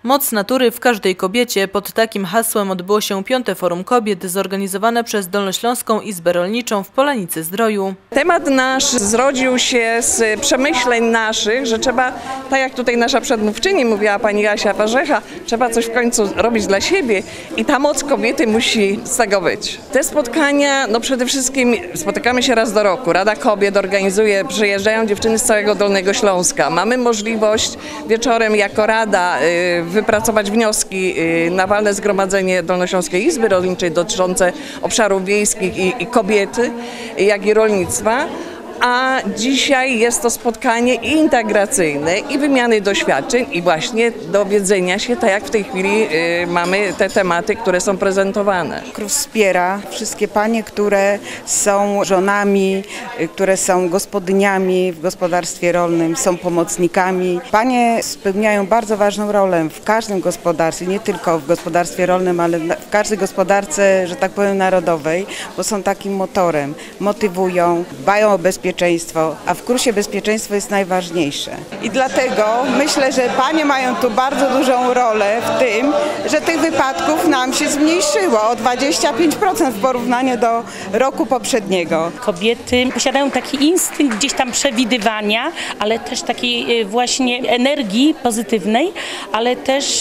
Moc natury w każdej kobiecie. Pod takim hasłem odbyło się 5. Forum Kobiet zorganizowane przez Dolnośląską Izbę Rolniczą w Polanicy-Zdroju. Temat nasz zrodził się z przemyśleń naszych, że trzeba, tak jak tutaj nasza przedmówczyni mówiła, pani Asia Warzecha, trzeba coś w końcu robić dla siebie i ta moc kobiety musi z tego być. Te spotkania, przede wszystkim spotykamy się raz do roku. Rada Kobiet organizuje, przyjeżdżają dziewczyny z całego Dolnego Śląska. Mamy możliwość wieczorem jako Rada wypracować wnioski na walne zgromadzenie Dolnośląskiej Izby Rolniczej dotyczące obszarów wiejskich i kobiety, jak i rolnictwa. A dzisiaj jest to spotkanie i integracyjne, i wymiany doświadczeń, i właśnie dowiedzenia się, tak jak w tej chwili mamy te tematy, które są prezentowane. KRUS wspiera wszystkie panie, które są żonami, które są gospodyniami w gospodarstwie rolnym, są pomocnikami. Panie spełniają bardzo ważną rolę w każdym gospodarstwie, nie tylko w gospodarstwie rolnym, ale w każdej gospodarce, że tak powiem, narodowej, bo są takim motorem, motywują, dbają o bezpieczeństwo, a w KRUS-ie bezpieczeństwo jest najważniejsze. I dlatego myślę, że panie mają tu bardzo dużą rolę w tym, że tych wypadków nam się zmniejszyło o 25% w porównaniu do roku poprzedniego. Kobiety posiadają taki instynkt gdzieś tam przewidywania, ale też takiej właśnie energii pozytywnej, ale też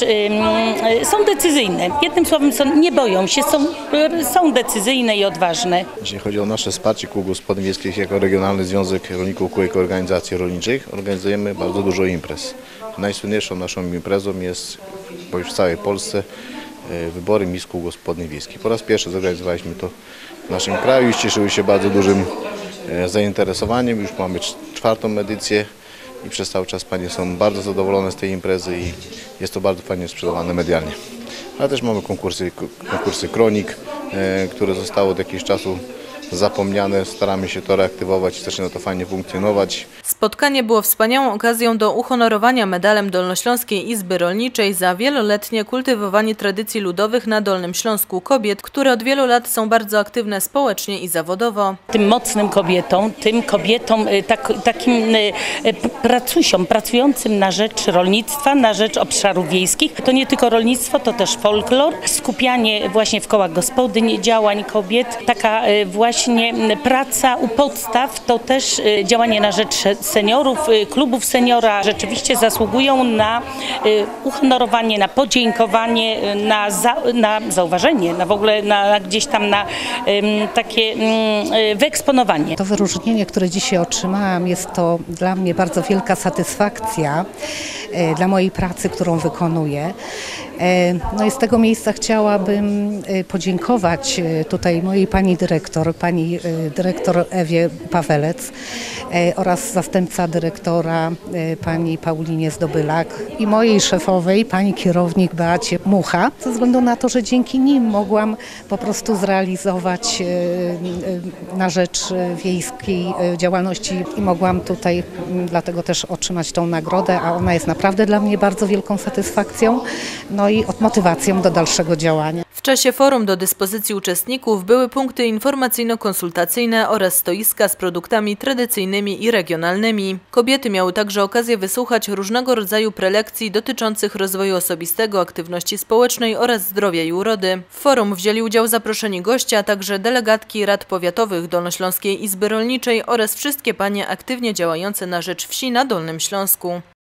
są decyzyjne. Jednym słowem, nie boją się, są decyzyjne i odważne. Jeśli chodzi o nasze wsparcie kół gospodyń wiejskich jako Regionalny Związek Rolników Kółek Organizacji Rolniczych, organizujemy bardzo dużo imprez. Najsłynniejszą naszą imprezą jest w całej Polsce wybory Miss Kół Gospodyń Wiejskich. Po raz pierwszy zorganizowaliśmy to w naszym kraju i cieszyły się bardzo dużym zainteresowaniem. Już mamy 4. edycję i przez cały czas panie są bardzo zadowolone z tej imprezy i jest to bardzo fajnie sprzedawane medialnie. Ale też mamy konkursy kronik, które zostały od jakiegoś czasu zapomniane, staramy się to reaktywować i zaczyna to fajnie funkcjonować. Spotkanie było wspaniałą okazją do uhonorowania medalem Dolnośląskiej Izby Rolniczej za wieloletnie kultywowanie tradycji ludowych na Dolnym Śląsku kobiet, które od wielu lat są bardzo aktywne społecznie i zawodowo. Tym mocnym kobietom, tym kobietom takim pracującym na rzecz rolnictwa, na rzecz obszarów wiejskich. To nie tylko rolnictwo, to też folklor, skupianie właśnie w kołach gospodyń działań kobiet, taka właśnie praca u podstaw, to też działanie na rzecz seniorów, klubów seniora. Rzeczywiście zasługują na uhonorowanie, na podziękowanie, na zauważenie, w ogóle gdzieś tam na takie wyeksponowanie. To wyróżnienie, które dzisiaj otrzymałam, jest to dla mnie bardzo wielka satysfakcja dla mojej pracy, którą wykonuję. No i z tego miejsca chciałabym podziękować tutaj mojej pani dyrektor Ewie Pawelec oraz zastępca dyrektora pani Paulinie Zdobylak i mojej szefowej pani kierownik Beacie Mucha, ze względu na to, że dzięki nim mogłam po prostu zrealizować na rzecz wiejskiej działalności i mogłam tutaj dlatego też otrzymać tą nagrodę, a ona jest naprawdę dla mnie bardzo wielką satysfakcją, no i motywacją do dalszego działania. W czasie forum do dyspozycji uczestników były punkty informacyjno-konsultacyjne oraz stoiska z produktami tradycyjnymi i regionalnymi. Kobiety miały także okazję wysłuchać różnego rodzaju prelekcji dotyczących rozwoju osobistego, aktywności społecznej oraz zdrowia i urody. W forum wzięli udział zaproszeni goście, a także delegatki rad powiatowych Dolnośląskiej Izby Rolniczej oraz wszystkie panie aktywnie działające na rzecz wsi na Dolnym Śląsku.